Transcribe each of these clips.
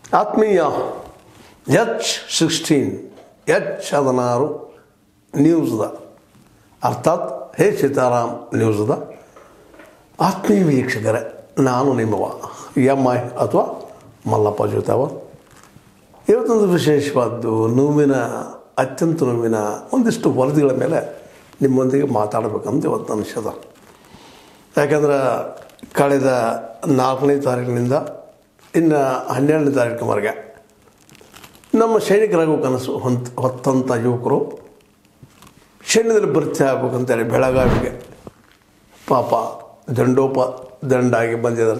ಆತ್ಮೀಯ H16 H16 ನ್ಯೂಸ್ದ ಅರ್ಥಾತ್ ಹೇ ಸೀತಾರಾಮ್ ನ್ಯೂಸ್ದ ಆತ್ಮೀಯ ವೀಕ್ಷಕರೇ, ನಾನು ನಿಮ್ಮವ MI ಅಥವಾ ಮಲ್ಲಪ್ಪ ಜೋತಾವ. ಇವತ್ತೊಂದು ವಿಶೇಷವಾದ್ದು ಅತ್ಯಂತ ನೋವಿನ ಒಂದಿಷ್ಟು ವರದಿಗಳ ಮೇಲೆ ನಿಮ್ಮೊಂದಿಗೆ ಮಾತಾಡಬೇಕಂತ ಇವತ್ತು ಅನಿಸ್ಯದ. ಯಾಕಂದ್ರೆ ಕಳೆದ 4ನೇ ತಾರೀಕಿನಿಂದ ಇನ್ನು 12ನೇ ತಾರೀಕಿನವರೆಗೆ ನಮ್ಮ ಸೈನಿಕರಾಗೋ ಕನಸು ಹೊತ್ತಂಥ ಯುವಕರು ಸೈನ್ಯದಲ್ಲಿ ಭರ್ತಿ ಆಗ್ಬೇಕಂತೇಳಿ ಬೆಳಗಾವಿಗೆ ಪಾಪ ದಂಡಾಗಿ ಬಂದಿದ್ದಾರೆ.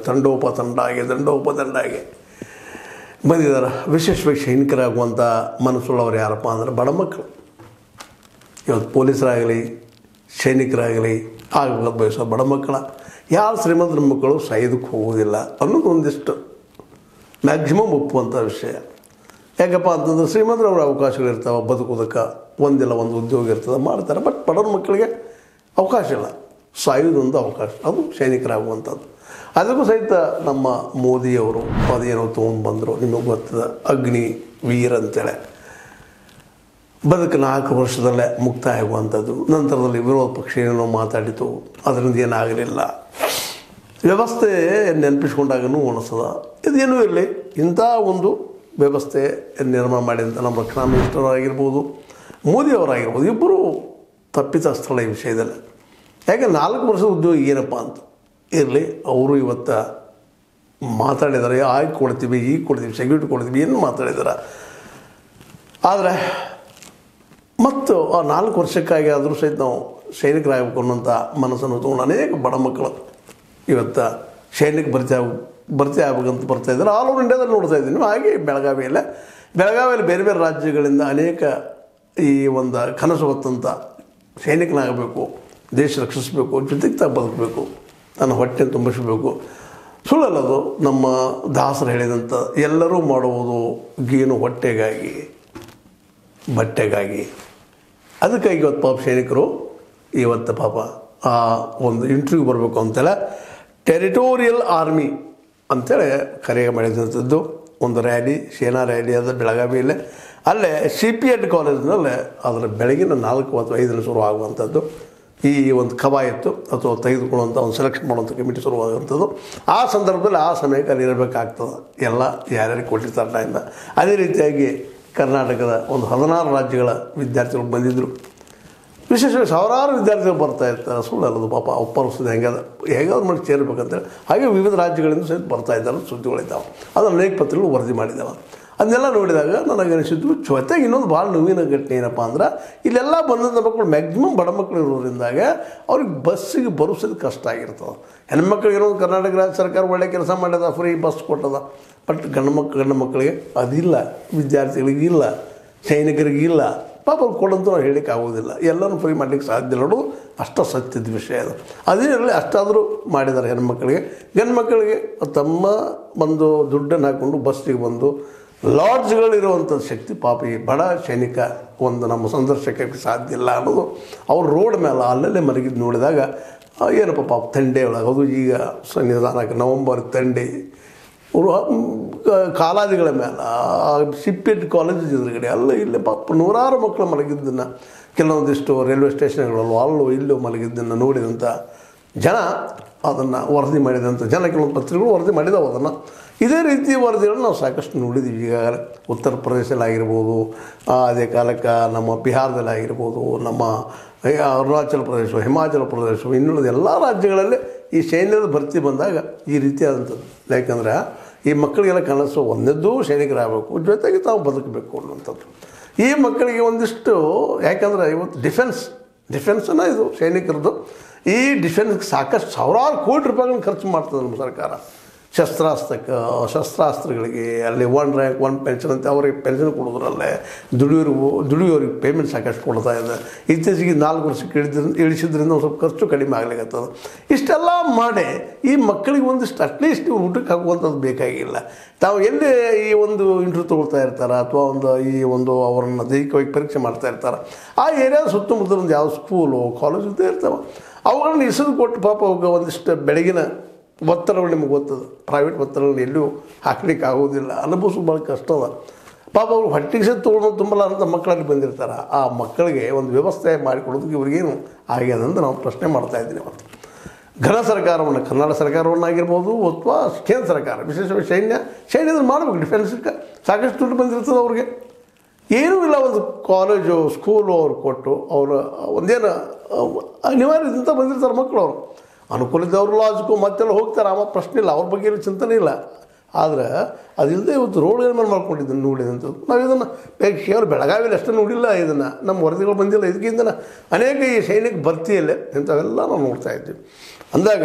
ದಂಡಾಗಿ ಬಂದಿದ್ದಾರೆ. ವಿಶೇಷವಾಗಿ ಸೈನಿಕರಾಗುವಂಥ ಮನಸ್ಸುಳ್ಳವರು ಯಾರಪ್ಪ ಅಂದರೆ ಬಡ ಮಕ್ಕಳು. ಇವತ್ತು ಪೊಲೀಸರಾಗಲಿ ಸೈನಿಕರಾಗಲಿ ಆಗಬೇಕು ಬಯಸೋ ಬಡ ಮಕ್ಕಳ, ಯಾರು ಶ್ರೀಮಂತರ ಮಕ್ಕಳು ಸಾಯೋದಕ್ಕೆ ಹೋಗೋದಿಲ್ಲ ಅನ್ನೋದು ಒಂದಿಷ್ಟು ಮ್ಯಾಕ್ಸಿಮಮ್ ಒಪ್ಪುವಂಥ ವಿಷಯ. ಯಾಕಪ್ಪ ಅಂತಂದ್ರೆ ಶ್ರೀಮಂತರ ಅವ್ರ ಅವಕಾಶಗಳಿರ್ತಾವೆ, ಬದುಕೋದಕ್ಕೆ ಒಂದಿಲ್ಲ ಒಂದು ಉದ್ಯೋಗ ಇರ್ತದೆ, ಮಾಡ್ತಾರೆ. ಬಟ್ ಬಡವ್ರ ಮಕ್ಕಳಿಗೆ ಅವಕಾಶ ಇಲ್ಲ, ಸಾಯೋದೊಂದು ಅವಕಾಶ, ಅದು ಸೈನಿಕರಾಗುವಂಥದ್ದು. ಅದಕ್ಕೂ ಸಹಿತ ನಮ್ಮ ಮೋದಿಯವರು ಅದೇನೋ ತೊಗೊಂಡ್ಬಂದರು, ನಿಮಗೆ ಗೊತ್ತದ, ಅಗ್ನಿ ವೀರ್ ಅಂತೇಳಿ ಬದುಕು 4 ವರ್ಷದಲ್ಲೇ ಮುಕ್ತಾಯ ಆಗುವಂಥದ್ದು. ನಂತರದಲ್ಲಿ ವಿರೋಧ ಪಕ್ಷ ಏನೇನೋ ಮಾತಾಡಿತು, ಅದರಿಂದ ಏನಾಗಲಿಲ್ಲ. ವ್ಯವಸ್ಥೆ ನೆನಪಿಸ್ಕೊಂಡಾಗನೂ ಅನಿಸ್ತದ ಇದೇನೂ ಇರಲಿ, ಇಂಥ ಒಂದು ವ್ಯವಸ್ಥೆ ನಿರ್ಮಾಣ ಮಾಡಿದಂಥ ನಮ್ಮ ರಕ್ಷಣಾ ಮಿನಿಸ್ಟರ್ ಆಗಿರ್ಬೋದು, ಮೋದಿಯವರಾಗಿರ್ಬೋದು, ಇಬ್ಬರು ತಪ್ಪಿತಸ್ಥಳ ಈ ವಿಷಯದಲ್ಲಿ. ಯಾಕೆ 4 ವರ್ಷದ ಉದ್ಯೋಗ ಏನಪ್ಪ ಅಂತ ಇರಲಿ, ಅವರು ಇವತ್ತು ಮಾತಾಡಿದ್ದಾರೆ. ಆಗಿ ಕೊಡ್ತೀವಿ, ಈಗ ಕೊಡ್ತೀವಿ, ಸೆಕ್ಯೂರಿಟಿ ಕೊಡ್ತೀವಿ, ಏನು ಮಾತಾಡಿದ್ದಾರೆ. ಆದರೆ ಮತ್ತು ಆ 4 ವರ್ಷಕ್ಕಾಗಿ ಆದರೂ ಸಹಿತ ನಾವು ಸೈನಿಕರಾಗಬೇಕು ಅನ್ನೋಂಥ ಮನಸ್ಸನ್ನು ತೊಗೊಂಡು ಅನೇಕ ಬಡ ಮಕ್ಕಳು ಇವತ್ತು ಸೈನಿಕ ಭರ್ತಿ ಆಗ್ಬೇಕಂತ ಬರ್ತಾಯಿದ್ದಾರೆ. ಆಲ್ ಓವರ್ ಇಂಡಿಯಾದಲ್ಲಿ ನೋಡ್ತಾ ಇದ್ದೀನಿ. ಹಾಗೆ ಬೆಳಗಾವಿಯಲ್ಲಿ ಬೇರೆ ಬೇರೆ ರಾಜ್ಯಗಳಿಂದ ಅನೇಕ ಈ ಒಂದು ಕನಸು ಹೊತ್ತಂಥ ಸೈನಿಕನಾಗಬೇಕು, ದೇಶ ರಕ್ಷಿಸಬೇಕು, ಜೊತೆಗೆ ಬದುಕಬೇಕು, ನನ್ನ ಹೊಟ್ಟೆ ತುಂಬಿಸಬೇಕು. ಸುಳ್ಳಲ್ಲದು. ನಮ್ಮ ದಾಸರು ಹೇಳಿದಂಥ ಎಲ್ಲರೂ ಮಾಡುವುದು ಗೇನು ಹೊಟ್ಟೆಗಾಗಿ, ಬಟ್ಟೆಗಾಗಿ. ಅದಕ್ಕಾಗಿ ಇವತ್ತು ಪಾಪ ಸೈನಿಕರು ಇವತ್ತು ಪಾಪ ಆ ಒಂದು ಇಂಟರ್ವ್ಯೂ ಬರಬೇಕು ಅಂತೇಳಿ ಟೆರಿಟೋರಿಯಲ್ ಆರ್ಮಿ ಅಂಥೇಳಿ ಕರೆ ಮಾಡಿದಂಥದ್ದು ಒಂದು ರ್ಯಾಲಿ, ಸೇನಾ ರ್ಯಾಲಿ ಅದು ಬೆಳಗಾವಿಯಲ್ಲೇ. ಅಲ್ಲೇ CPET ಕಾಲೇಜಿನಲ್ಲೇ ಅದರ ಬೆಳಗಿನ 4 ಅಥವಾ 5 ಶುರು ಆಗುವಂಥದ್ದು ಈ ಒಂದು ಕವಾಯತ್ತು ಅಥವಾ ತೆಗೆದುಕೊಳ್ಳುವಂಥ ಒಂದು ಸೆಲೆಕ್ಷನ್ ಮಾಡುವಂಥ ಕಮಿಟಿ ಶುರುವಾಗುವಂಥದ್ದು. ಆ ಸಂದರ್ಭದಲ್ಲಿ ಆ ಸಮಯಕ್ಕೆ ಅಲ್ಲಿ ಇರಬೇಕಾಗ್ತದೆ, ಎಲ್ಲ ಯಾರ್ಯಾರಿಗೆ ಕೊಟ್ಟಿರ್ತಾರೆ ಟೈಮ್. ಅದೇ ರೀತಿಯಾಗಿ ಕರ್ನಾಟಕದ ಒಂದು 16 ರಾಜ್ಯಗಳ ವಿದ್ಯಾರ್ಥಿಗಳು ಬಂದಿದ್ದರು. ವಿಶೇಷವಾಗಿ ಸಾವಿರಾರು ವಿದ್ಯಾರ್ಥಿಗಳು ಬರ್ತಾಯಿರ್ತಾರೆ. ಸುಳ್ಳಲ್ಲದು. ಪಾಪ ಪರಿಸ್ಥಿತಿ ಹೇಗಾದ್ರು ಮಾಡಿ ಸೇರ್ಬೇಕಂತೇಳಿ ಹಾಗೆ ವಿವಿಧ ರಾಜ್ಯಗಳಿಂದ ಸಹಿತ ಬರ್ತಾಯಿದ್ದಾರೆ. ಸುದ್ದಿಗಳಿದ್ದಾವೆ, ಅದನ್ನು ಅನೇಕ ಪತ್ರಿಕೆಗಳು ವರದಿ ಮಾಡಿದ್ದಾವೆ. ಅದನ್ನೆಲ್ಲ ನೋಡಿದಾಗ ನನಗೆ ಅನಿಸಿದ್ದು. ಜೊತೆಗೆ ಇನ್ನೊಂದು ಭಾಳ ನೋವಿನ ಘಟನೆ ಏನಪ್ಪ ಅಂದ್ರೆ, ಇಲ್ಲೆಲ್ಲ ಬಂದಂಥ ಮಕ್ಕಳು ಮ್ಯಾಕ್ಸಿಮಮ್ ಬಡ ಮಕ್ಕಳು ಇರೋದ್ರಿಂದಾಗ ಅವ್ರಿಗೆ ಬಸ್ಸಿಗೆ ಬರೋಸೋದು ಕಷ್ಟ ಆಗಿರ್ತದೆ. ಹೆಣ್ಮಕ್ಳಿಗೆ ಇರೋದು ಕರ್ನಾಟಕ ರಾಜ್ಯ ಸರ್ಕಾರ ಒಳ್ಳೆ ಕೆಲಸ ಮಾಡ್ಯದ, ಫ್ರೀ ಬಸ್ ಕೊಟ್ಟದ. ಬಟ್ ಗಂಡು ಮಕ್ಕಳಿಗೆ ಅದಿಲ್ಲ, ವಿದ್ಯಾರ್ಥಿಗಳಿಗಿಲ್ಲ, ಸೈನಿಕರಿಗಿಲ್ಲ. ಪಾಪ ಅವ್ರು ಕೊಡಂತೂ ನಾವು ಹೇಳಲಿಕ್ಕೆ ಆಗೋದಿಲ್ಲ. ಎಲ್ಲರೂ ಫ್ರೀ ಮಾಡಲಿಕ್ಕೆ ಸಾಧ್ಯ ಇಲ್ಲ. ನೋಡು, ಅಷ್ಟು ಸತ್ಯದ ವಿಷಯ ಅದು. ಅದೇ ಇರಲಿ, ಅಷ್ಟಾದರೂ ಮಾಡಿದ್ದಾರೆ ಹೆಣ್ಮಕ್ಳಿಗೆ. ಗಂಡು ಮಕ್ಕಳಿಗೆ ತಮ್ಮ ಒಂದು ದುಡ್ಡನ್ನು ಹಾಕ್ಕೊಂಡು ಬಸ್ಸಿಗೆ ಬಂದು ಲಾಡ್ಜ್ಗಳಿರುವಂಥ ಶಕ್ತಿ ಪಾಪ ಈ ಬಡ ಸೈನಿಕ ಒಂದು ನಮ್ಮ ಸಂದರ್ಶಕಕ್ಕೆ ಸಾಧ್ಯ ಇಲ್ಲ ಅನ್ನೋದು. ಅವ್ರು ರೋಡ್ ಮೇಲೆ ಅಲ್ಲಲ್ಲೇ ಮಲಗಿದ್ದು ನೋಡಿದಾಗ ಏನಪ್ಪ ಪಾಪ ಥಂಡೆ ಒಳಗೆ, ಅದು ಈಗ ನಿಧಾನಕ್ಕೆ ನವಂಬರ್ ಥಂಡಿ ಕಾಲಾದಿಗಳ ಮೇಲೆ CPET ಕಾಲೇಜ್ ಎದುರುಗಡೆ ಅಲ್ಲ ಇಲ್ಲಿ ಪಾಪ ನೂರಾರು ಮಕ್ಕಳು ಮಲಗಿದ್ದನ್ನು, ಕೆಲವೊಂದಿಷ್ಟು ರೈಲ್ವೆ ಸ್ಟೇಷನ್ಗಳಲ್ಲೂ ಅಲ್ಲೂ ಇಲ್ಲೂ ಮಲಗಿದ್ದನ್ನು ನೋಡಿದಂಥ ಜನ, ಅದನ್ನು ವರದಿ ಮಾಡಿದಂಥ ಜನ, ಕೆಲವೊಂದು ಪತ್ರಿಕೆಗಳು ವರದಿ ಮಾಡಿದಾವೆ ಅದನ್ನು. ಇದೇ ರೀತಿ ವರದಿಗಳನ್ನು ನಾವು ಸಾಕಷ್ಟು ನೋಡಿದ್ದೀವಿ ಈಗಾಗಲೇ. ಉತ್ತರ ಪ್ರದೇಶದಲ್ಲಾಗಿರ್ಬೋದು, ಅದೇ ಕಾಲಕ್ಕೆ ನಮ್ಮ ಬಿಹಾರದಲ್ಲಾಗಿರ್ಬೋದು, ನಮ್ಮ ಅರುಣಾಚಲ ಪ್ರದೇಶ, ಹಿಮಾಚಲ ಪ್ರದೇಶ, ಇನ್ನುಳಿದ ಎಲ್ಲ ರಾಜ್ಯಗಳಲ್ಲಿ ಈ ಸೈನ್ಯದ ಭರ್ತಿ ಬಂದಾಗ ಈ ರೀತಿಯಾದಂಥದ್ದು. ಯಾಕಂದರೆ ಈ ಮಕ್ಕಳಿಗೆಲ್ಲ ಕನಸು ಒಂದದ್ದು ಸೈನಿಕರಾಗಬೇಕು, ಜೊತೆಗೆ ತಾವು ಬದುಕಬೇಕು ಅನ್ನುವಂಥದ್ದು. ಈ ಮಕ್ಕಳಿಗೆ ಒಂದಿಷ್ಟು, ಯಾಕಂದರೆ ಇವತ್ತು ಡಿಫೆನ್ಸನ್ನು ಇದು ಸೈನಿಕರದ್ದು. ಈ ಡಿಫೆನ್ಸ್ಗೆ ಸಾಕಷ್ಟು ಸಾವಿರಾರು ಕೋಟಿ ರೂಪಾಯಿಗಳನ್ನ ಖರ್ಚು ಮಾಡ್ತದೆ ನಮ್ಮ ಸರ್ಕಾರ. ಶಸ್ತ್ರಾಸ್ತ್ರಗಳಿಗೆ ಅಲ್ಲಿ 1 ರ್ಯಾಂಕ್ 1 ಪೆನ್ಷನ್ ಅಂತ ಅವ್ರಿಗೆ ಪೆನ್ಷನ್ ಕೊಡೋದ್ರಲ್ಲೇ ದುಡಿಯೋರಿಗೆ ಪೇಮೆಂಟ್ ಸಾಕಷ್ಟು ಕೊಡ್ತಾ ಇದೆ. ಇತ್ತೀಚೆಗೆ 4 ವರ್ಷಕ್ಕೆ ಇಳಿಸಿದ್ರಿಂದ ಒಂದು ಸ್ವಲ್ಪ ಖರ್ಚು ಕಡಿಮೆ ಆಗಲಿಕ್ಕತ್ತದ. ಇಷ್ಟೆಲ್ಲ ಮಾಡಿ ಈ ಮಕ್ಕಳಿಗೆ ಒಂದಿಷ್ಟು ಅಟ್ಲೀಸ್ಟ್ ಊಟಕ್ಕೆ ಹಾಕುವಂಥದ್ದು ಬೇಕಾಗಿಲ್ಲ. ತಾವು ಎಲ್ಲಿ ಈ ಒಂದು ಇಂಟರ್ವ್ಯೂ ತೊಗೊಳ್ತಾ ಇರ್ತಾರೆ ಅಥವಾ ಒಂದು ಅವರನ್ನು ದೈಹಿಕವಾಗಿ ಪರೀಕ್ಷೆ ಮಾಡ್ತಾ ಇರ್ತಾರೆ, ಆ ಏರಿಯಾದ ಸುತ್ತಮುತ್ತ ಒಂದು ಯಾವ ಸ್ಕೂಲು ಕಾಲೇಜು ಇರ್ತವೆ, ಅವುಗಳನ್ನ ಇಸಿದು ಕೊಟ್ಟು ಪಾಪ ಅವಾಗ ಒಂದಿಷ್ಟು ಬೆಳಗಿನ ಒತ್ತಡಗಳು ನಿಮಗೆ ಗೊತ್ತದ. ಪ್ರೈವೇಟ್ ಒತ್ತಡಗಳನ್ನ ಎಲ್ಲೂ ಹಾಕ್ಲಿಕ್ಕೆ ಆಗೋದಿಲ್ಲ, ಅನುಭವಿಸೋದು ಭಾಳ ಕಷ್ಟ ಅದ. ಪಾಪ ಅವ್ರು ಹೊಟ್ಟೆಗೆ ಸಹ ತೊಗೊಂಡು ತುಂಬಲಾರಂಥ ಮಕ್ಕಳಲ್ಲಿ ಬಂದಿರ್ತಾರೆ. ಆ ಮಕ್ಕಳಿಗೆ ಒಂದು ವ್ಯವಸ್ಥೆ ಮಾಡಿಕೊಡೋದಕ್ಕೆ ಇವ್ರಿಗೇನು ಆಗ್ಯದ ಅಂತ ನಾವು ಪ್ರಶ್ನೆ ಮಾಡ್ತಾಯಿದ್ದೀನಿ. ಮತ್ತು ಘನ ಸರ್ಕಾರವನ್ನು, ಕರ್ನಾಟಕ ಸರ್ಕಾರವನ್ನಾಗಿರ್ಬೋದು ಅಥವಾ ಕೇಂದ್ರ ಸರ್ಕಾರ, ವಿಶೇಷವಾಗಿ ಸೈನ್ಯದ ಮಾಡಬೇಕು. ಡಿಫೆನ್ಸ್ಗೆ ಸಾಕಷ್ಟು ದುಡ್ಡು ಬಂದಿರ್ತದೆ ಅವ್ರಿಗೆ. ಏನೂ ಇಲ್ಲ, ಒಂದು ಕಾಲೇಜು ಸ್ಕೂಲು ಅವ್ರು ಕೊಟ್ಟು ಅವರು ಒಂದೇನು ಅನಿವಾರ್ಯದಿಂದ ಬಂದಿರ್ತಾರೆ ಮಕ್ಕಳು. ಅವರು ಅನುಕೂಲ ಇದ್ದವರು ಲಾಜ್ಗೂ ಮತ್ತೆಲ್ಲ ಹೋಗ್ತಾರೆ, ಆಮೇಲೆ ಪ್ರಶ್ನೆ ಇಲ್ಲ, ಅವ್ರ ಬಗ್ಗೆ ಚಿಂತನೆ ಇಲ್ಲ. ಆದರೆ ಅದಿಲ್ಲದೆ ಇವತ್ತು ರೋಡ್ಗಳ ಮೇಲೆ ಮಾಡ್ಕೊಂಡಿದ್ದನ್ನು ನೋಡಿದಂಥದ್ದು ನಾವು ಇದನ್ನು ಕೇವಲ ಬೆಳಗಾವಿಯಲ್ಲಿ ಅಷ್ಟೇ ನೋಡಿಲ್ಲ, ಇದನ್ನು ನಮ್ಮ ವರದಿಗಳು ಬಂದಿಲ್ಲ. ಇದಕ್ಕಿಂತ ಅನೇಕ ಈ ಸೈನಿಕ ಭರ್ತಿಯಲ್ಲೇ ಇಂಥವೆಲ್ಲ ನಾವು ನೋಡ್ತಾ ಇದ್ದೀವಿ. ಅಂದಾಗ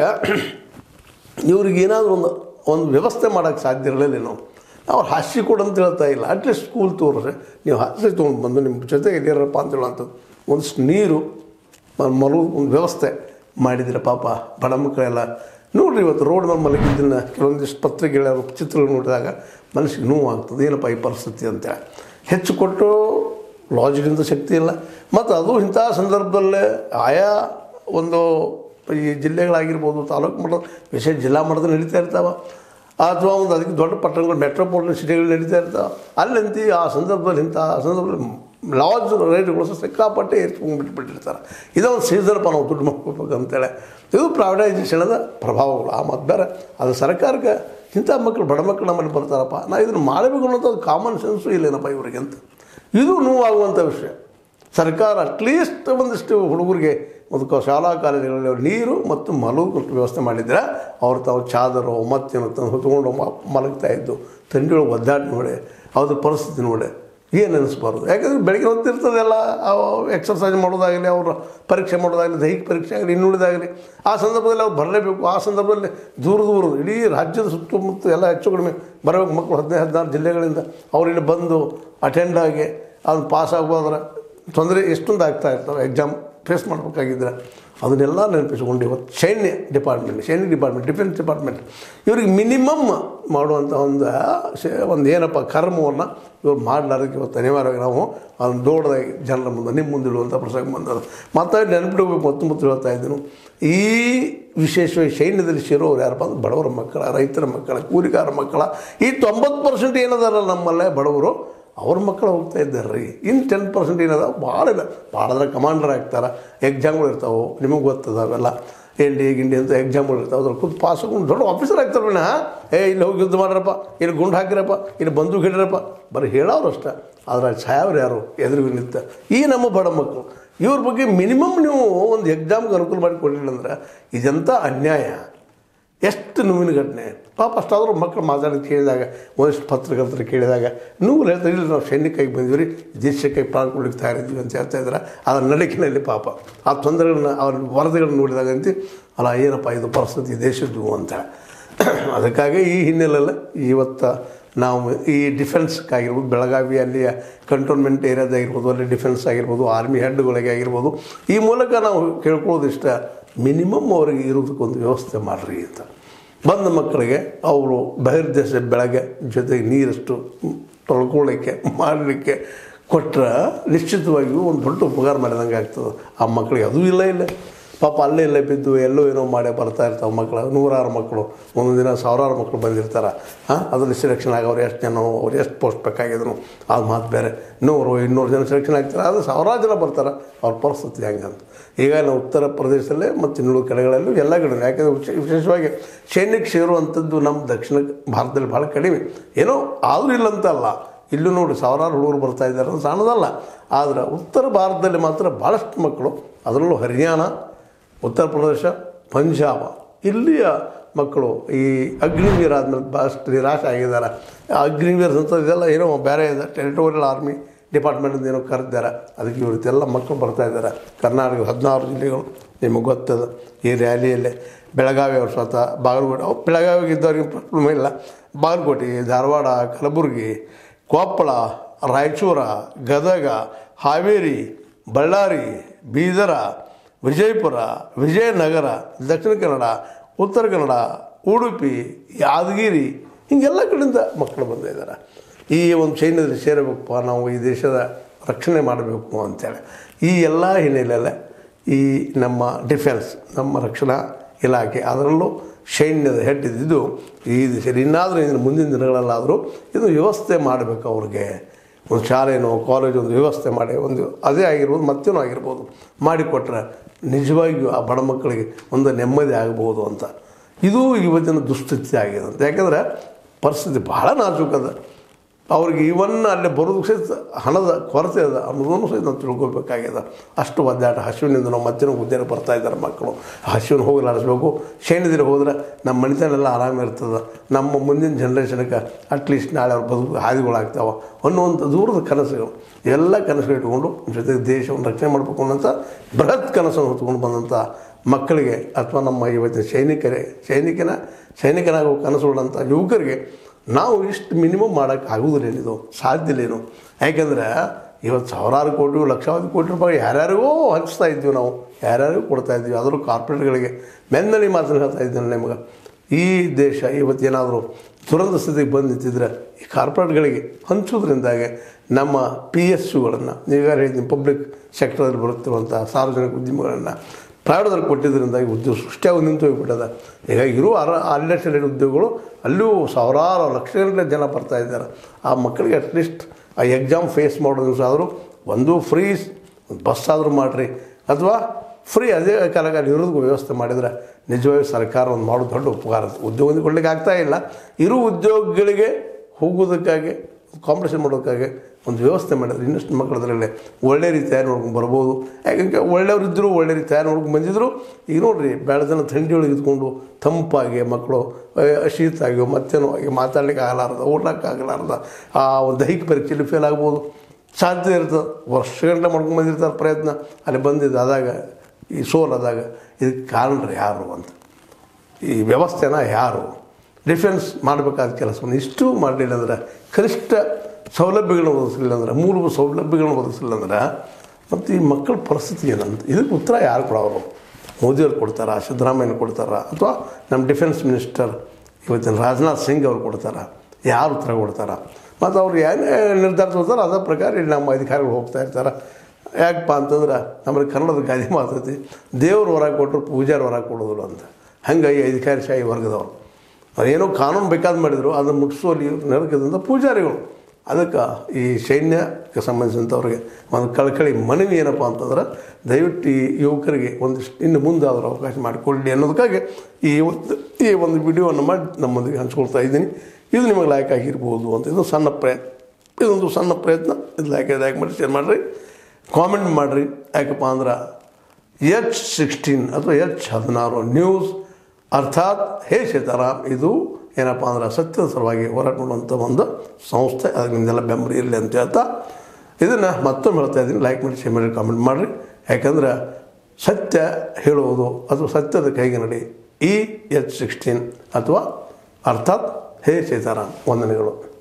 ಇವ್ರಿಗೇನಾದರೂ ಒಂದು ವ್ಯವಸ್ಥೆ ಮಾಡೋಕ್ಕೆ ಸಾಧ್ಯ ಇರಲಿಲ್ಲ. ಅವ್ರು ಹಾಸ್ಯ ಕೊಡು ಅಂತ ಹೇಳ್ತಾ ಇಲ್ಲ, ಅಟ್ಲೀಸ್ಟ್ ಸ್ಕೂಲ್ ತೋರಿಸ್ರೆ ನೀವು ಹಾಸ್ಯ ತೊಗೊಂಡು ಬಂದು ನಿಮ್ಮ ಜೊತೆಗೆ ಇದ್ದೀರಪ್ಪ ಅಂತ ಹೇಳುವಂಥದ್ದು. ಒಂದಿಷ್ಟು ನೀರು ಒಂದು ವ್ಯವಸ್ಥೆ ಮಾಡಿದರೆ ಪಾಪ ಬಡ ಮಕ್ಕಳೆಲ್ಲ ನೋಡಿರಿ. ಇವತ್ತು ರೋಡ್ ಮೇಲೆ ಮಲಗಿದ್ದನ್ನು ಕೆಲವೊಂದಿಷ್ಟು ಪತ್ರಿಕೆಗಳ ಚಿತ್ರಗಳು ನೋಡಿದಾಗ ಮನಸ್ಸಿಗೆ ನೋವು ಆಗ್ತದೆ, ಏನಪ್ಪ ಈ ಪರಿಸ್ಥಿತಿ ಅಂತೇಳಿ. ಹೆಚ್ಚು ಕೊಟ್ಟು ಲಾಜಿಗಿಂತ ಶಕ್ತಿ ಇಲ್ಲ. ಮತ್ತು ಅದು ಇಂಥ ಸಂದರ್ಭದಲ್ಲೇ ಆಯಾ ಒಂದು ಈ ಜಿಲ್ಲೆಗಳಾಗಿರ್ಬೋದು, ತಾಲೂಕು ಮಟ್ಟ, ವಿಶೇಷ ಜಿಲ್ಲಾ ಮಟ್ಟದಲ್ಲಿ ನಡೀತಾ ಇರ್ತಾವೆ, ಅಥವಾ ಒಂದು ಅದಕ್ಕೆ ದೊಡ್ಡ ಪಟ್ಟಣಗಳು, ಮೆಟ್ರೋಪಾಲಿಟನ್ ಸಿಟಿಗಳು ನಡೀತಾ ಇರ್ತಾವೆ. ಅಲ್ಲಂತಿ ಆ ಸಂದರ್ಭದಲ್ಲಿ ಸಂದರ್ಭದಲ್ಲಿ ಲಾಜ್ ರೇಟ್ಗಳು ಸಹ ಸಿಕ್ಕಾಪಟ್ಟೆ ಏರ್ಸ್ಕೊಂಡ್ಬಿಟ್ಬಿಟ್ಟಿರ್ತಾರೆ. ಇದೊಂದು ಸೀಸನಪ್ಪ, ನಾವು ದುಡ್ಡು ಮಾಡ್ಕೋಬೇಕು ಅಂತೇಳಿ. ಇದು ಪ್ರೈವೇಟೈಸೇಷನದ ಪ್ರಭಾವಗಳು. ಆ ಮತ್ತು ಬೇರೆ ಅದು ಸರ್ಕಾರಕ್ಕೆ ಇಂಥ ಮಕ್ಕಳು, ಬಡ ಮಕ್ಕಳು ನಮ್ಮಲ್ಲಿ ಬರ್ತಾರಪ್ಪ, ನಾವು ಇದನ್ನು ಮಾಡಬೇಕು ಅನ್ನೋದು ಕಾಮನ್ ಸೆನ್ಸು ಇಲ್ಲೇನಪ್ಪ ಇವರಿಗೆ ಅಂತ. ಇದು ನೋವಾಗುವಂಥ ವಿಷಯ. ಸರ್ಕಾರ ಅಟ್ಲೀಸ್ಟ್ ಒಂದಿಷ್ಟು ಹುಡುಗರಿಗೆ ಒಂದು ಶಾಲಾ ಕಾಲೇಜುಗಳಲ್ಲಿ ನೀರು ಮತ್ತು ಮಲಗು ವ್ಯವಸ್ಥೆ ಮಾಡಿದ್ರೆ ಅವ್ರು ತಾವು ಚಾದರು ಮತ್ತೇನು ತಂದು ಹೊತ್ಕೊಂಡು ಮಲಗ್ತಾಯಿದ್ದು. ಥಂಡಿಯೊಳಗೆ ಒದ್ದಾಡಿ ನೋಡಿ ಅವ್ರ ಪರಿಸ್ಥಿತಿ ನೋಡಿ ಏನು ಅನ್ನಿಸ್ಬಾರ್ದು. ಯಾಕಂದರೆ ಬೆಳಗ್ಗೆ ಹೊತ್ತಿರ್ತದೆಲ್ಲ ಎಕ್ಸರ್ಸೈಸ್ ಮಾಡೋದಾಗಲಿ, ಅವರ ಪರೀಕ್ಷೆ ಮಾಡೋದಾಗಲಿ, ದೈಹಿಕ ಪರೀಕ್ಷೆ ಆಗಲಿ, ಇನ್ನುಳಿದಾಗಲಿ, ಆ ಸಂದರ್ಭದಲ್ಲಿ ಅವ್ರು ಬರಲೇಬೇಕು. ಆ ಸಂದರ್ಭದಲ್ಲಿ ದೂರ ಇಡೀ ರಾಜ್ಯದ ಸುತ್ತಮುತ್ತ ಎಲ್ಲ ಹೆಚ್ಚು ಕಡಿಮೆ ಬರಬೇಕು ಮಕ್ಕಳು. 15-16 ಜಿಲ್ಲೆಗಳಿಂದ ಅವ್ರು ಇಲ್ಲಿ ಬಂದು ಅಟೆಂಡ್ ಆಗಿ ಅದನ್ನು ಪಾಸ್ ಆಗೋದ್ರೆ ತೊಂದರೆ ಎಷ್ಟೊಂದು ಆಗ್ತಾ ಇರ್ತವೆ. ಎಕ್ಸಾಮ್ ಫೇಸ್ ಮಾಡಬೇಕಾಗಿದ್ದರೆ ಅದನ್ನೆಲ್ಲ ನೆನಪಿಸ್ಕೊಂಡು ಇವತ್ತು ಸೈನ್ಯ ಡಿಪಾರ್ಟ್ಮೆಂಟ್, ಡಿಫೆನ್ಸ್ ಡಿಪಾರ್ಟ್ಮೆಂಟ್ ಇವ್ರಿಗೆ ಮಿನಿಮಮ್ ಮಾಡುವಂಥ ಒಂದು ಏನಪ್ಪ ಕರ್ಮವನ್ನು ಇವ್ರು ಮಾಡಲಾರಕ್ಕೆ ಇವತ್ತು ಅನಿವಾರ್ಯವಾಗಿ ನಾವು ಅದನ್ನು ದೊಡ್ಡದಾಗಿ ಜನರ ಮುಂದೆ ನಿಮ್ಮ ಮುಂದೆ ಇಡುವಂಥ ಪ್ರಸಂಗ ಬಂದದ. ಮತ್ತು ನೆನಪಿಡಬೇಕು, ಮತ್ತು ಹೇಳ್ತಾ ಇದ್ದೀನಿ, ಈ ವಿಶೇಷವಾಗಿ ಸೈನ್ಯದಲ್ಲಿ ಸೇರೋರು ಯಾರಪ್ಪ ಅಂದ್ರೆ ಬಡವರ ಮಕ್ಕಳ, ರೈತರ ಮಕ್ಕಳ, ಕೂಲಿಗಾರ ಮಕ್ಕಳ. ಈ 90% ಏನದಾರಲ್ಲ ನಮ್ಮಲ್ಲೇ ಬಡವರು, ಅವ್ರ ಮಕ್ಕಳು ಹೋಗ್ತಾ ಇದ್ದಾರೆ ರೀ. ಇನ್ನು 10% ಏನದ ಭಾಳ ಇಲ್ಲ. ಭಾಳದ್ರೆ ಕಮಾಂಡರ್ ಆಗ್ತಾರೆ, ಎಕ್ಸಾಮ್ಗಳು ಇರ್ತಾವೆ, ನಿಮಗೆ ಗೊತ್ತದ ಅವೆಲ್ಲ ಗಿಂಡಿ ಅಂತ ಎಕ್ಸಾಮ್ಗಳು ಇರ್ತಾವೆ. ಅದ್ರ ಖುದ್ದು ಪಾಸ್ ಹಾಕೊಂಡು ದೊಡ್ಡ ಆಫೀಸರ್ ಆಗ್ತಾರೆ ವಿನ ಇಲ್ಲಿ ಹೋಗಿ ಯುದ್ಧ ಮಾಡ್ರಪ್ಪ, ಇಲ್ಲಿ ಗುಂಡು ಹಾಕಿರಪ್ಪ, ಇಲ್ಲಿ ಬಂದೂಕು ಹಿಡ್ರಪ್ಪ, ಬರೀ ಹೇಳೋರು ಅಷ್ಟೇ. ಆದರೆ ಸಾಯವ್ರು ಯಾರು ಎದುರಿಗೆ ನಿಂತ ಈ ನಮ್ಮ ಬಡ ಮಕ್ಕಳು. ಇವ್ರ ಬಗ್ಗೆ ಮಿನಿಮಮ್ ನೀವು ಒಂದು ಎಕ್ಸಾಮ್ಗೆ ಅನುಕೂಲ ಮಾಡಿ ಕೊಡಲಿಲ್ಲ ಅಂದ್ರೆ ಇದೆಂಥ ಅನ್ಯಾಯ, ಎಷ್ಟು ನೋವಿನ ಘಟನೆ. ಪಾಪ ಅಷ್ಟಾದರೂ ಮಕ್ಕಳು ಮಾತಾಡೋದು ಕೇಳಿದಾಗ, ಒಂದಿಷ್ಟು ಪತ್ರಕರ್ತರು ಕೇಳಿದಾಗ ನೂರು ಹೇಳ್ತಾರೆ, ಇಲ್ಲ ನಾವು ಸೈನಿಕವಾಗಿ ಬಂದಿವಿ ರೀ, ದೇಶಕ್ಕಾಗಿ ಪ್ರಾಣ ಕೊಡ್ಲಿಕ್ಕೆ ತಯಾರಿದ್ದೀವಿ ಅಂತ ಹೇಳ್ತಾ ಇದ್ದಾರೆ. ಅದರ ನಡಿಕಿನಲ್ಲಿ ಪಾಪ ಆ ತೊಂದರೆಗಳನ್ನ, ಅವ್ರ ವರದಿಗಳನ್ನ ನೋಡಿದಾಗ ಅಂತ ಅಲ್ಲ ಏನಪ್ಪ ಇದು ಪರಿಸ್ಥಿತಿ ದೇಶದ್ದು ಅಂತ. ಅದಕ್ಕಾಗಿ ಈ ಹಿನ್ನೆಲೆಯಲ್ಲಿ ಇವತ್ತು ನಾವು ಈ ಡಿಫೆನ್ಸ್ಗಾಗಿರ್ಬೋದು, ಬೆಳಗಾವಿ ಅಲ್ಲಿಯ ಕಂಟೋನ್ಮೆಂಟ್ ಏರಿಯಾದಾಗಿರ್ಬೋದು, ಅಲ್ಲಿ ಡಿಫೆನ್ಸ್ ಆಗಿರ್ಬೋದು, ಆರ್ಮಿ ಹೆಡ್ಗಳಿಗೆ ಆಗಿರ್ಬೋದು, ಈ ಮೂಲಕ ನಾವು ಕೇಳ್ಕೊಳ್ಳೋದಿಷ್ಟ ಮಿನಿಮಮ್ ಅವರಿಗೆ ಇರೋದಕ್ಕೊಂದು ವ್ಯವಸ್ಥೆ ಮಾಡಿರಿ ಅಂತ. ಬಂದ ಮಕ್ಕಳಿಗೆ ಅವರು ಬಹಿರ್ದೇಶ ಬೆಳಗ್ಗೆ ಜೊತೆಗೆ ನೀರಷ್ಟು ತೊಳ್ಕೊಳ್ಳಿಕ್ಕೆ ಮಾಡಲಿಕ್ಕೆ ಕೊಟ್ಟರೆ ನಿಶ್ಚಿತವಾಗಿಯೂ ಒಂದು ದೊಡ್ಡ ಉಪಕಾರ ಮಾಡಿದಂಗೆ ಆಗ್ತದೆ. ಆ ಮಕ್ಕಳಿಗೆ ಅದೂ ಇಲ್ಲ ಪಾಪ ಅಲ್ಲೇ ಇಲ್ಲೇ ಬಿದ್ದು ಎಲ್ಲೋ ಏನೋ ಮಾಡೇ ಬರ್ತಾ ಇರ್ತಾವೆ ಮಕ್ಕಳು. 100 ಮಕ್ಕಳು, ಒಂದೊಂದು ದಿನ 1000 ಮಕ್ಕಳು ಬಂದಿರ್ತಾರೆ. ಅದರಲ್ಲಿ ಸೆಲೆಕ್ಷನ್ ಆಗೋರು ಎಷ್ಟು ಜನ, ಅವ್ರು ಎಷ್ಟು ಪೋಸ್ಟ್ ಬೇಕಾಗಿದ್ರು ಅದು ಮಾತು ಬೇರೆ. 100-200 ಜನ ಸೆಲೆಕ್ಷನ್ ಆಗ್ತಾರೆ, ಅದು 1000 ಜನ ಬರ್ತಾರೆ. ಅವ್ರ ಪರಿಸ್ಥಿತಿ ಹೆಂಗಂತ ಈಗ ನಾವು ಉತ್ತರ ಪ್ರದೇಶದಲ್ಲೇ ಮತ್ತು ಇನ್ನುಳಿದ ಕಡೆಗಳಲ್ಲೂ ಎಲ್ಲ ಕಡೆ, ಯಾಕೆಂದರೆ ವಿಶೇಷವಾಗಿ ಸೈನ್ಯಕ್ಕೆ ಸೇರುವಂಥದ್ದು ನಮ್ಮ ದಕ್ಷಿಣ ಭಾರತದಲ್ಲಿ ಭಾಳ ಕಡಿಮೆ. ಏನೋ ಆದರೂ ಇಲ್ಲಂತಲ್ಲ, ಇಲ್ಲೂ ನೋಡಿ 1000 ಹುಡುಗರು ಬರ್ತಾ ಇದ್ದಾರೆ ಅಂತ ಸಣ್ಣದಲ್ಲ. ಆದರೆ ಉತ್ತರ ಭಾರತದಲ್ಲಿ ಮಾತ್ರ ಭಾಳಷ್ಟು ಮಕ್ಕಳು, ಅದರಲ್ಲೂ ಹರಿಯಾಣ, ಉತ್ತರ ಪ್ರದೇಶ, ಪಂಜಾಬ ಇಲ್ಲಿಯ ಮಕ್ಕಳು ಈ ಅಗ್ನಿವೀರ ಆದಮೇಲೆ ಭಾಳಷ್ಟು ನಿರಾಶೆ ಆಗಿದ್ದಾರೆ. ಅಗ್ನಿವೀರ್ ಅಂತ ಇದೆಲ್ಲ ಏನೋ ಬೇರೆ ಇದೆ, ಟೆರಿಟೋರಿಯಲ್ ಆರ್ಮಿ ಡಿಪಾರ್ಟ್ಮೆಂಟಿಂದ ಏನೋ ಕರೆದಿದ್ದಾರೆ. ಅದಕ್ಕೆ ಇವತ್ತೆಲ್ಲ ಮಕ್ಕಳು ಬರ್ತಾ ಇದ್ದಾರೆ. ಕರ್ನಾಟಕದ 16 ಜಿಲ್ಲೆಗಳು ನಿಮಗೆ ಗೊತ್ತದ. ಈ ರ್ಯಾಲಿಯಲ್ಲೇ ಬೆಳಗಾವಿ ಅವ್ರು ಸ್ವತಃ ಬಾಗಲಕೋಟೆ, ಬೆಳಗಾವಿಗೆ ಇದ್ದವ್ರಿಗೆ ಪ್ರಾಬ್ಲಮ್ ಇಲ್ಲ. ಬಾಗಲಕೋಟೆ, ಧಾರವಾಡ, ಕಲಬುರಗಿ, ಕೊಪ್ಪಳ, ರಾಯಚೂರ, ಗದಗ, ಹಾವೇರಿ, ಬಳ್ಳಾರಿ, ಬೀದರ, ವಿಜಯಪುರ, ವಿಜಯನಗರ, ದಕ್ಷಿಣ ಕನ್ನಡ, ಉತ್ತರ ಕನ್ನಡ, ಉಡುಪಿ, ಯಾದಗಿರಿ ಹೀಗೆಲ್ಲ ಕಡೆಯಿಂದ ಮಕ್ಕಳು ಬಂದಿದ್ದಾರೆ. ಈ ಒಂದು ಸೈನ್ಯದಲ್ಲಿ ಸೇರಬೇಕಪ್ಪ, ನಾವು ಈ ದೇಶದ ರಕ್ಷಣೆ ಮಾಡಬೇಕು ಅಂತೇಳಿ. ಈ ಎಲ್ಲ ಹಿನ್ನೆಲೆಯಲ್ಲೇ ಈ ನಮ್ಮ ಡಿಫೆನ್ಸ್, ನಮ್ಮ ರಕ್ಷಣಾ ಇಲಾಖೆ, ಅದರಲ್ಲೂ ಸೈನ್ಯದ ಹೆಡ್ ಇದ್ದಿದ್ದು ಈ ದಿಶೆಯಲ್ಲಿ. ಇನ್ನಾದರೂ ಇನ್ನು ಮುಂದಿನ ದಿನಗಳಲ್ಲಾದರೂ ಇದು ವ್ಯವಸ್ಥೆ ಮಾಡಬೇಕು. ಅವ್ರಿಗೆ ಒಂದು ಶಾಲೆನೋ ಕಾಲೇಜ್ ಒಂದು ವ್ಯವಸ್ಥೆ ಮಾಡಿ ಒಂದು ಅದೇ ಆಗಿರ್ಬೋದು ಮತ್ತೇನೋ ಆಗಿರ್ಬೋದು ಮಾಡಿಕೊಟ್ರೆ ನಿಜವಾಗಿಯೂ ಆ ಬಡ ಮಕ್ಕಳಿಗೆ ಒಂದು ನೆಮ್ಮದಿ ಆಗ್ಬೋದು ಅಂತ. ಇದು ಇವತ್ತಿನ ದುಸ್ಥಿತಿ ಆಗಿದೆ ಅಂತ. ಯಾಕಂದರೆ ಪರಿಸ್ಥಿತಿ ಭಾಳ ನಾಜೂಕದ. ಅವ್ರಿಗೆ ಇವನ್ನ ಅಲ್ಲೇ ಬರೋದಕ್ಕೆ ಸಹಿತ ಹಣದ ಕೊರತೆ ಅದ ಅನ್ನೋದನ್ನು ಸಹಿತ ನಾವು ತಿಳ್ಕೊಬೇಕಾಗ್ಯದ. ಅಷ್ಟು ಒದ್ದಾಟ ಹಸುವಿನಿಂದ ನಾವು ಮತ್ತೇನೋ ಉದ್ಯೋಗ ಬರ್ತಾಯಿದ್ದಾರೆ ಮಕ್ಕಳು. ಹಸುವಿನ ಹೋಗಲಾಡಿಸ್ಬೇಕು. ಸೈನ್ಯದಲ್ಲಿ ಹೋದ್ರೆ ನಮ್ಮ ಮನೆತನೆಲ್ಲ ಆರಾಮಿರ್ತದೆ, ನಮ್ಮ ಮುಂದಿನ ಜನ್ರೇಷನ್ಗೆ ಅಟ್ಲೀಸ್ಟ್ ನಾಳೆ ಅವ್ರ ಬದುಕು ಹಾದಿಗಳಾಗ್ತಾವೆ ಅನ್ನುವಂಥ ದೂರದ ಕನಸುಗಳು ಎಲ್ಲ ಕನಸುಗಳು ಇಟ್ಕೊಂಡು ಜೊತೆಗೆ ದೇಶವನ್ನು ರಕ್ಷಣೆ ಮಾಡಬೇಕು ಅನ್ನೋಂಥ ಬೃಹತ್ ಕನಸನ್ನು ಹೊತ್ಕೊಂಡು ಬಂದಂಥ ಮಕ್ಕಳಿಗೆ ಅಥವಾ ನಮ್ಮ ಇವತ್ತಿನ ಸೈನಿಕನಾಗೋ ಕನಸುಗಳಂಥ ಯುವಕರಿಗೆ ನಾವು ಇಷ್ಟು ಮಿನಿಮಮ್ ಮಾಡೋಕ್ಕೆ ಆಗೋದಿಲ್ಲೇನಿದು, ಸಾಧ್ಯ ಇಲ್ಲೇನು. ಯಾಕೆಂದರೆ ಇವತ್ತು ಸಾವಿರಾರು ಕೋಟಿ ಲಕ್ಷಾವಧಿ ಕೋಟಿ ರೂಪಾಯಿ ಯಾರ್ಯಾರಿಗೋ ಹಂಚ್ತಾ ಇದ್ವಿ, ನಾವು ಯಾರ್ಯಾರಿಗೂ ಕೊಡ್ತಾಯಿದ್ವಿ. ಆದರೂ ಕಾರ್ಪೊರೇಟ್ಗಳಿಗೆ ಮೆನ್ನಳಿ ಮಾತನ್ನು ಹೇಳ್ತಾ ಇದ್ದೇನೆ ನಿಮಗೆ. ಈ ದೇಶ ಇವತ್ತೇನಾದರೂ ದುರಂತ ಸ್ಥಿತಿಗೆ ಬಂದು ನಿಂತಿದ್ರೆ ಈ ಕಾರ್ಪೊರೇಟ್ಗಳಿಗೆ ಹಂಚೋದ್ರಿಂದಾಗೆ ನಮ್ಮ PSUಗಳನ್ನು ನೀವ್ಯಾರು ಹೇಳಿದ್ದೀನಿ ಪಬ್ಲಿಕ್ ಸೆಕ್ಟರಲ್ಲಿ ಬರುತ್ತಿರುವಂಥ ಸಾರ್ವಜನಿಕ ಉದ್ಯಮಗಳನ್ನು ಪ್ರೈವೇಟ್ದಲ್ಲಿ ಕೊಟ್ಟಿದ್ದರಿಂದಾಗಿ ಉದ್ಯೋಗ ಸೃಷ್ಟಿಯಾಗಿ ನಿಂತು ಹೋಗಿಬಿಟ್ಟದ. ಈಗ ಇರೋ ಅಲ್ಲೇ ಉದ್ಯೋಗಗಳು ಅಲ್ಲೂ ಸಾವಿರಾರು ಲಕ್ಷಗಟ್ಟಲೆ ಜನ ಬರ್ತಾಯಿದ್ದಾರೆ. ಆ ಮಕ್ಕಳಿಗೆ ಅಟ್ಲೀಸ್ಟ್ ಆ ಎಕ್ಸಾಮ್ ಫೇಸ್ ಮಾಡೋದು ಆದರೂ ಒಂದು ಫ್ರೀ ಬಸ್ ಆದರೂ ಮಾಡಿರಿ ಅಥವಾ ಫ್ರೀ ಅದೇ ಕಾಲದಲ್ಲಿ ಇರೋದಕ್ಕೂ ವ್ಯವಸ್ಥೆ ಮಾಡಿದರೆ ನಿಜವಾಗಿ ಸರ್ಕಾರ ಒಂದು ಮಾಡೋದು ದೊಡ್ಡ ಉಪಕಾರ. ಉದ್ಯೋಗ ಕೊಡಲಿಕ್ಕೆ ಆಗ್ತಾಯಿಲ್ಲ. ಇರೋ ಉದ್ಯೋಗಗಳಿಗೆ ಹೋಗೋದಕ್ಕಾಗಿ ಕಾಂಪಿಟೇಷನ್ ಮಾಡೋದಕ್ಕಾಗಿ ಒಂದು ವ್ಯವಸ್ಥೆ ಮಾಡಿದ್ರೆ ಇನ್ನಷ್ಟು ಮಕ್ಕಳದ್ರಲ್ಲೇ ಒಳ್ಳೆ ರೀತಿ ತಯಾರು ನೋಡ್ಕೊಂಡು ಬರ್ಬೋದು. ಯಾಕಂದರೆ ಒಳ್ಳೆಯವರಿದ್ದರು ಒಳ್ಳೆ ರೀತಿ ತಯಾರು ನೋಡ್ಕೊಂಡು ಬಂದಿದ್ದರು. ಈಗ ನೋಡಿರಿ ಬೆಳೆ ದಿನ ಥಂಡಿ ಒಳಗೆ ಇದ್ಕೊಂಡು ತಂಪಾಗಿ ಮಕ್ಕಳು ಶೀತ ಆಗಿಯೋ ಮತ್ತೇನೋ ಆಗಿ ಮಾತಾಡ್ಲಿಕ್ಕೆ ಆಗಲಾರ್ದ, ಓಡ್ಲಿಕ್ಕೆ ಆಗಲಾರ್ದ, ಆ ಒಂದು ದೈಹಿಕ ಪರೀಕ್ಷೆಯಲ್ಲಿ ಫೇಲ್ ಆಗ್ಬೋದು ಸಾಧ್ಯತೆ ಇರ್ತದೆ. ವರ್ಷಗಟ್ಟಲೆ ಮಾಡ್ಕೊಂಡು ಬಂದಿರ್ತಾರೆ ಪ್ರಯತ್ನ, ಅಲ್ಲಿ ಬಂದಿದ್ದು ಆದಾಗ ಈ ಸೋಲಾದಾಗ ಇದಕ್ಕೆ ಕಾರಣರು ಯಾರು ಅಂತ, ಈ ವ್ಯವಸ್ಥೆನ ಯಾರು ಡಿಫೆನ್ಸ್ ಮಾಡಬೇಕಾದ ಕೆಲಸವನ್ನು ಇಷ್ಟು ಮಾಡಲಿಲ್ಲ ಅಂದ್ರೆ, ಕನಿಷ್ಠ ಸೌಲಭ್ಯಗಳನ್ನ ಒದಗಿಸಲಿಲ್ಲ ಅಂದ್ರೆ, ಮೂಲಭೂತ ಸೌಲಭ್ಯಗಳನ್ನ ಒದಗಿಸಲಿಲ್ಲ ಅಂದ್ರೆ ಮತ್ತು ಈ ಮಕ್ಕಳ ಪರಿಸ್ಥಿತಿ ಏನಂತ ಇದಕ್ಕೆ ಉತ್ತರ ಯಾರು ಕೊಡೋರು? ಮೋದಿಯವ್ರು ಕೊಡ್ತಾರಾ, ಸಿದ್ದರಾಮಯ್ಯನ ಕೊಡ್ತಾರಾ, ಅಥವಾ ನಮ್ಮ ಡಿಫೆನ್ಸ್ ಮಿನಿಸ್ಟರ್ ಇವತ್ತಿನ ರಾಜನಾಥ್ ಸಿಂಗ್ ಅವ್ರು ಕೊಡ್ತಾರಾ? ಯಾರು ಉತ್ತರ ಕೊಡ್ತಾರಾ? ಮತ್ತು ಅವ್ರು ಏನೇ ನಿರ್ಧಾರ ತಗೋತಾರೆ ಅದೇ ಪ್ರಕಾರ ಇಲ್ಲಿ ನಮ್ಮ ಅಧಿಕಾರಿಗಳು ಹೋಗ್ತಾ ಇರ್ತಾರೆ. ಯಾಕಪ್ಪ ಅಂತಂದ್ರೆ ನಮ್ಮಲ್ಲಿ ಕನ್ನಡದ ಗಾದೆ ಮಾತೈತಿ, ದೇವ್ರ ಹೊರ ಕೊಟ್ಟರು ಪೂಜಾರಿ ಹೊರ ಕೊಡೋದಿಲ್ಲ ಅಂತ. ಹಂಗೆ ಈ ಅಧಿಕಾರಿಶಾಹಿ ವರ್ಗದವ್ರು ಅದೇನೋ ಕಾನೂನು ಬೇಕಾದ ಮಾಡಿದರು, ಅದನ್ನು ಮುಟ್ಟಿಸುವಲ್ಲಿ ನರಕದಿಂದ ಪೂಜಾರಿಗಳು. ಅದಕ್ಕೆ ಈ ಸೈನ್ಯಕ್ಕೆ ಸಂಬಂಧಿಸಿದಂಥವ್ರಿಗೆ ಒಂದು ಕಳಕಳಿ ಮನವಿ ಏನಪ್ಪ ಅಂತಂದ್ರೆ ದಯವಿಟ್ಟು ಈ ಯುವಕರಿಗೆ ಒಂದಿಷ್ಟು ಇನ್ನು ಮುಂದೆ ಆದರೂ ಅವಕಾಶ ಮಾಡಿಕೊಳ್ಳಿ ಅನ್ನೋದಕ್ಕಾಗಿ ಈ ಒಂದು ವಿಡಿಯೋವನ್ನು ಮಾಡಿ ನಮ್ಮೊಂದಿಗೆ ಹಂಚ್ಕೊಳ್ತಾ ಇದ್ದೀನಿ. ಇದು ನಿಮಗೆ ಲೈಕ್ ಆಗಿರ್ಬೋದು ಅಂತ. ಇದೊಂದು ಸಣ್ಣ ಪ್ರಯತ್ನ. ಇದು ಲೈಕ್ ಮಾಡಿ ಶೇರ್ ಮಾಡಿರಿ, ಕಾಮೆಂಟ್ ಮಾಡಿರಿ. ಯಾಕಪ್ಪ ಅಂದ್ರೆ H16 ಅಥವಾ H16 ನ್ಯೂಸ್ ಅರ್ಥಾತ್ ಹೇ ಸೀತಾರಾಮ್ ಇದು ಏನಪ್ಪ ಅಂದ್ರೆ ಸತ್ಯದ ಸಲುವಾಗಿ ಹೋರಾಟ ಮಾಡುವಂಥ ಒಂದು ಸಂಸ್ಥೆ. ಅದಕ್ಕೆ ನಿಮ್ದೆಲ್ಲ ಬೆಂಬಲ ಇರಲಿ ಅಂತ ಹೇಳ್ತಾ ಇದನ್ನು ಮತ್ತೊಮ್ಮೆ ಹೇಳ್ತಾ ಇದ್ದೀನಿ. ಲೈಕ್ ಮಾಡಿ ಶೇರ್ ಮಾಡಿ ಕಾಮೆಂಟ್ ಮಾಡಿರಿ. ಯಾಕಂದ್ರೆ ಸತ್ಯ ಹೇಳುವುದು ಅಥವಾ ಸತ್ಯದ ಕೈಗೆ ನಡಿ ಈ H16 ಅಥವಾ ಅರ್ಥಾತ್ ಹೇ ಸೀತಾರಾಮ್. ವಂದನೆಗಳು.